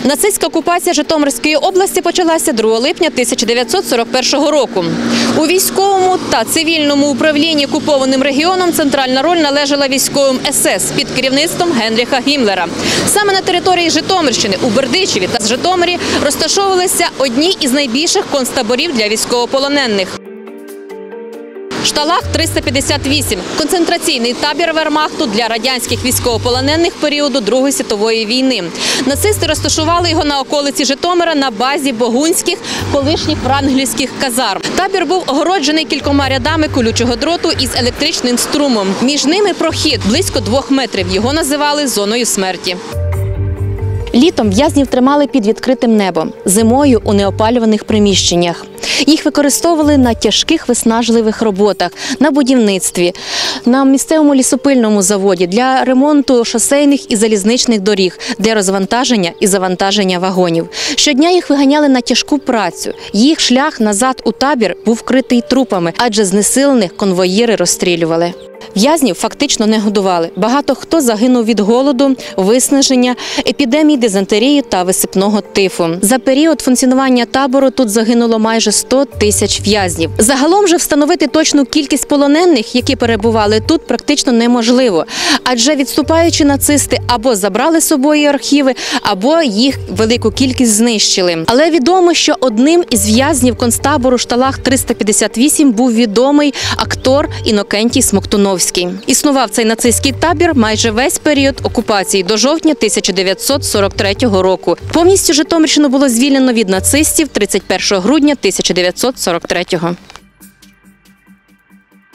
Нацистська окупація Житомирської області почалася 2 липня 1941 року. У військовому та цивільному управлінні окупованим регіоном центральна роль належала військовим СС під керівництвом Генріха Гіммлера. Саме на території Житомирщини, у Бердичеві та Житомирі розташовувалися одні із найбільших концтаборів для військовополонених. Шталаг 358 – концентраційний табір вермахту для радянських військовополонених періоду Другої світової війни. Нацисти розташували його на околиці Житомира на базі Богунських, колишніх врангелівських казарм. Табір був огороджений кількома рядами колючого дроту із електричним струмом. Між ними прохід близько 2 метрів. Його називали зоною смерті. Літом в'язнів тримали під відкритим небом, зимою – у неопалюваних приміщеннях. Їх використовували на тяжких виснажливих роботах, на будівництві, на місцевому лісопильному заводі, для ремонту шосейних і залізничних доріг, для розвантаження і завантаження вагонів. Щодня їх виганяли на тяжку працю. Їх шлях назад у табір був вкритий трупами, адже знесилених конвоїри розстрілювали. В'язнів фактично не годували. Багато хто загинув від голоду, виснаження, епідемій дизентерії та висипного тифу. За період функціонування табору тут загинуло майже 100 тисяч в'язнів. Загалом же встановити точну кількість полонених, які перебували тут, практично неможливо. Адже відступаючи нацисти або забрали з собою архіви, або їх велику кількість знищили. Але відомо, що одним із в'язнів концтабору Шталаг 358 був відомий актор Інокентій Смоктуновський. Існував цей нацистський табір майже весь період окупації до жовтня 1943 року. Повністю Житомирщину було звільнено від нацистів 31 грудня 1943 року.